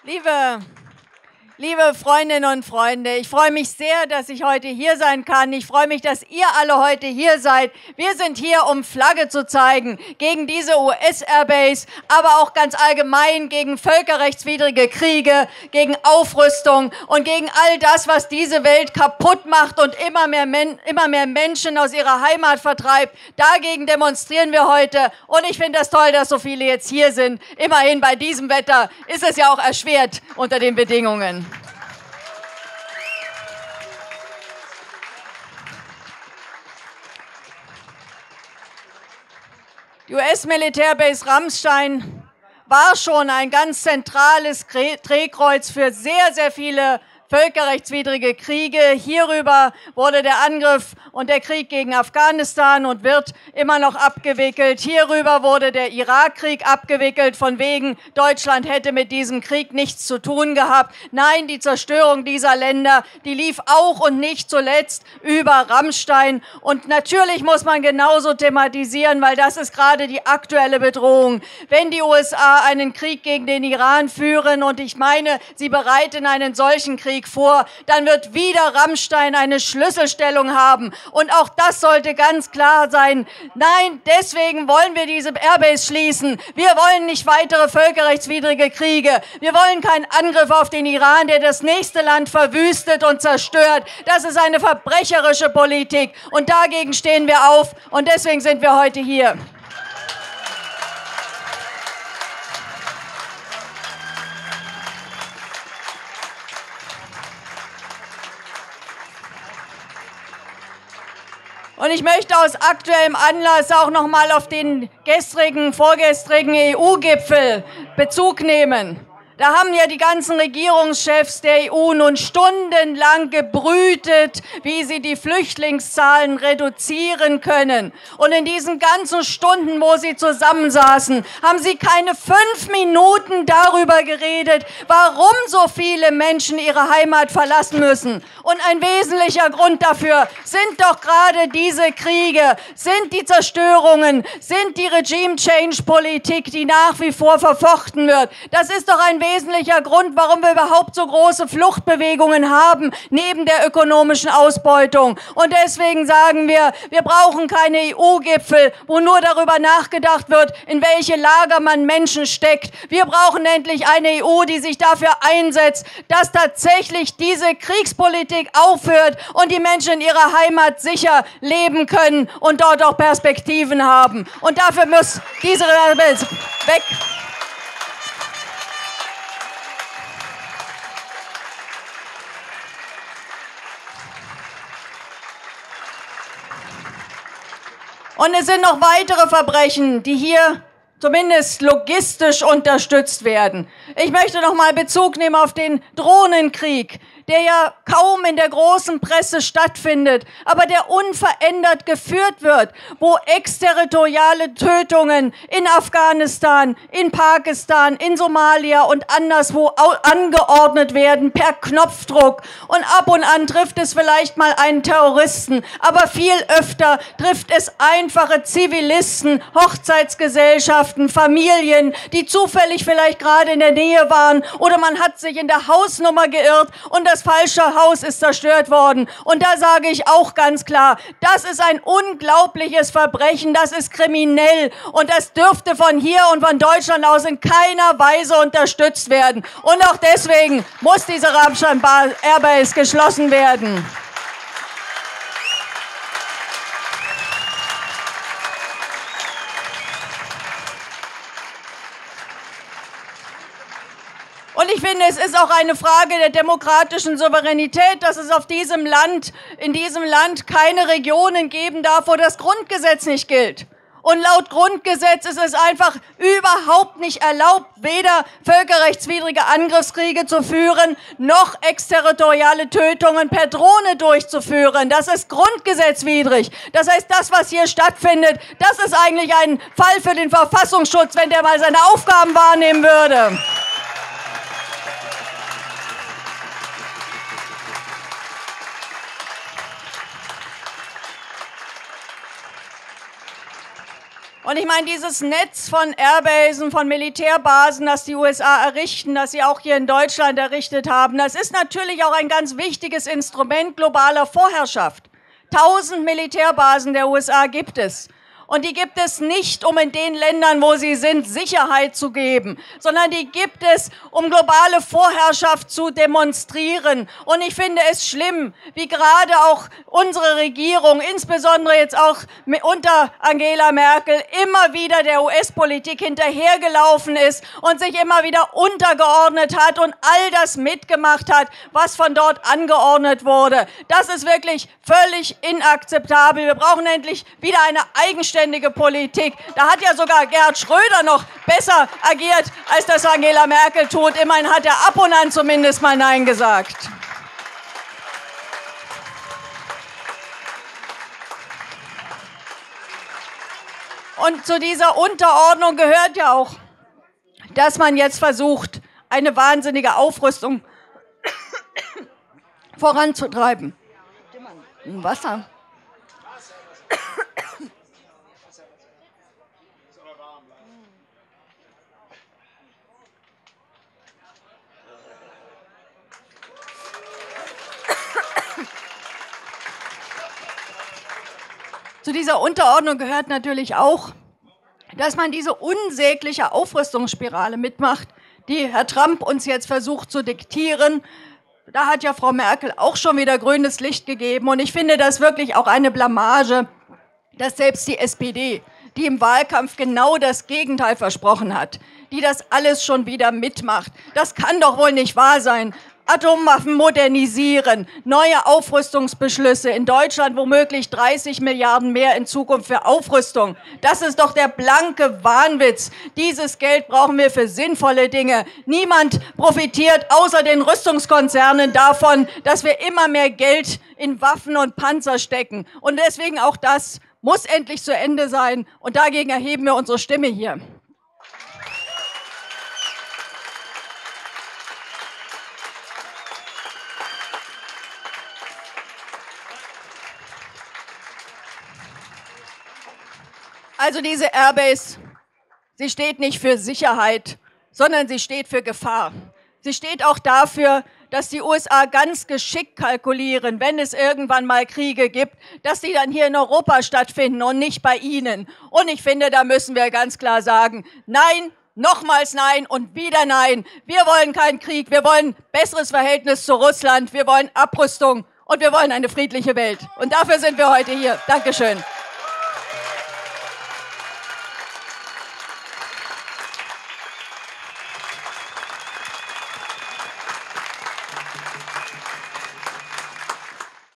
Liebe Freundinnen und Freunde, ich freue mich sehr, dass ich heute hier sein kann. Ich freue mich, dass ihr alle heute hier seid. Wir sind hier, um Flagge zu zeigen gegen diese US-Airbase, aber auch ganz allgemein gegen völkerrechtswidrige Kriege, gegen Aufrüstung und gegen all das, was diese Welt kaputt macht und immer mehr Menschen aus ihrer Heimat vertreibt. Dagegen demonstrieren wir heute und ich finde das toll, dass so viele jetzt hier sind. Immerhin bei diesem Wetter ist es ja auch erschwert unter den Bedingungen. Die US-Militärbase Ramstein war schon ein ganz zentrales Drehkreuz für sehr, sehr viele völkerrechtswidrige Kriege. Hierüber wurde der Angriff und der Krieg gegen Afghanistan und wird immer noch abgewickelt. Hierüber wurde der Irakkrieg abgewickelt, von wegen Deutschland hätte mit diesem Krieg nichts zu tun gehabt. Nein, die Zerstörung dieser Länder, die lief auch und nicht zuletzt über Ramstein. Und natürlich muss man genauso thematisieren, weil das ist gerade die aktuelle Bedrohung. Wenn die USA einen Krieg gegen den Iran führen, und ich meine, sie bereiten einen solchen Krieg vor, dann wird wieder Ramstein eine Schlüsselstellung haben. Und auch das sollte ganz klar sein. Nein, deswegen wollen wir diese Airbase schließen. Wir wollen nicht weitere völkerrechtswidrige Kriege. Wir wollen keinen Angriff auf den Iran, der das nächste Land verwüstet und zerstört. Das ist eine verbrecherische Politik. Und dagegen stehen wir auf. Und deswegen sind wir heute hier. Und ich möchte aus aktuellem Anlass auch noch mal auf den vorgestrigen EU-Gipfel Bezug nehmen. Da haben ja die ganzen Regierungschefs der EU nun stundenlang gebrütet, wie sie die Flüchtlingszahlen reduzieren können. Und in diesen ganzen Stunden, wo sie zusammensaßen, haben sie keine 5 Minuten darüber geredet, warum so viele Menschen ihre Heimat verlassen müssen. Und ein wesentlicher Grund dafür sind doch gerade diese Kriege, sind die Zerstörungen, sind die Regime-Change-Politik, die nach wie vor verfochten wird. Das ist doch ein wesentlicher Grund, warum wir überhaupt so große Fluchtbewegungen haben, neben der ökonomischen Ausbeutung. Und deswegen sagen wir, wir brauchen keine EU-Gipfel, wo nur darüber nachgedacht wird, in welche Lager man Menschen steckt. Wir brauchen endlich eine EU, die sich dafür einsetzt, dass tatsächlich diese Kriegspolitik aufhört und die Menschen in ihrer Heimat sicher leben können und dort auch Perspektiven haben. Und dafür muss diese Rebels weg. Und es sind noch weitere Verbrechen, die hier zumindest logistisch unterstützt werden. Ich möchte noch mal Bezug nehmen auf den Drohnenkrieg, der ja kaum in der großen Presse stattfindet, aber der unverändert geführt wird, wo exterritoriale Tötungen in Afghanistan, in Pakistan, in Somalia und anderswo angeordnet werden per Knopfdruck. Und ab und an trifft es vielleicht mal einen Terroristen, aber viel öfter trifft es einfache Zivilisten, Hochzeitsgesellschaften, Familien, die zufällig vielleicht gerade in der Nähe waren, oder man hat sich in der Hausnummer geirrt und das falsche Haus ist zerstört worden. Und da sage ich auch ganz klar, das ist ein unglaubliches Verbrechen, das ist kriminell und das dürfte von hier und von Deutschland aus in keiner Weise unterstützt werden. Und auch deswegen muss diese Ramstein Airbase geschlossen werden. Und ich finde, es ist auch eine Frage der demokratischen Souveränität, dass es in diesem Land keine Regionen geben darf, wo das Grundgesetz nicht gilt. Und laut Grundgesetz ist es einfach überhaupt nicht erlaubt, weder völkerrechtswidrige Angriffskriege zu führen, noch exterritoriale Tötungen per Drohne durchzuführen. Das ist grundgesetzwidrig. Das heißt, das, was hier stattfindet, das ist eigentlich ein Fall für den Verfassungsschutz, wenn der mal seine Aufgaben wahrnehmen würde. Und ich meine, dieses Netz von Airbasen, von Militärbasen, das die USA errichten, das sie auch hier in Deutschland errichtet haben, das ist natürlich auch ein ganz wichtiges Instrument globaler Vorherrschaft. 1000 Militärbasen der USA gibt es. Und die gibt es nicht, um in den Ländern, wo sie sind, Sicherheit zu geben, sondern die gibt es, um globale Vorherrschaft zu demonstrieren. Und ich finde es schlimm, wie gerade auch unsere Regierung, insbesondere jetzt auch unter Angela Merkel, immer wieder der US-Politik hinterhergelaufen ist und sich immer wieder untergeordnet hat und all das mitgemacht hat, was von dort angeordnet wurde. Das ist wirklich völlig inakzeptabel. Wir brauchen endlich wieder eine eigenständige Politik. Da hat ja sogar Gerhard Schröder noch besser agiert, als das Angela Merkel tut. Immerhin hat er ab und an zumindest mal Nein gesagt. Und zu dieser Unterordnung gehört ja auch, dass man jetzt versucht, eine wahnsinnige Aufrüstung voranzutreiben. Wasser. Zu dieser Unterordnung gehört natürlich auch, dass man diese unsägliche Aufrüstungsspirale mitmacht, die Herr Trump uns jetzt versucht zu diktieren. Da hat ja Frau Merkel auch schon wieder grünes Licht gegeben. Und ich finde das wirklich auch eine Blamage, dass selbst die SPD, die im Wahlkampf genau das Gegenteil versprochen hat, die das alles schon wieder mitmacht. Das kann doch wohl nicht wahr sein. Atomwaffen modernisieren, neue Aufrüstungsbeschlüsse, in Deutschland womöglich 30 Milliarden mehr in Zukunft für Aufrüstung. Das ist doch der blanke Wahnwitz. Dieses Geld brauchen wir für sinnvolle Dinge. Niemand profitiert außer den Rüstungskonzernen davon, dass wir immer mehr Geld in Waffen und Panzer stecken. Und deswegen auch das muss endlich zu Ende sein. Und dagegen erheben wir unsere Stimme hier. Also diese Airbase, sie steht nicht für Sicherheit, sondern sie steht für Gefahr. Sie steht auch dafür, dass die USA ganz geschickt kalkulieren, wenn es irgendwann mal Kriege gibt, dass die dann hier in Europa stattfinden und nicht bei ihnen. Und ich finde, da müssen wir ganz klar sagen, nein, nochmals nein und wieder nein. Wir wollen keinen Krieg, wir wollen besseres Verhältnis zu Russland, wir wollen Abrüstung und wir wollen eine friedliche Welt. Und dafür sind wir heute hier. Dankeschön.